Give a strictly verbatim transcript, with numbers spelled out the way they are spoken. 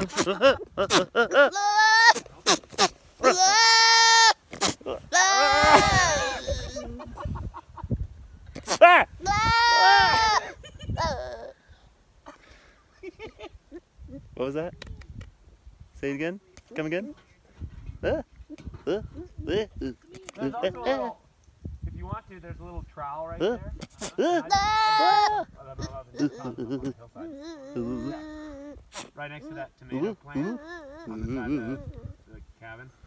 What was that? Say it again. Come again. Uh, uh, uh, There's also a little, if you want to, there's a little trowel right there. Right next to that tomato plant on the side of the, the cabin.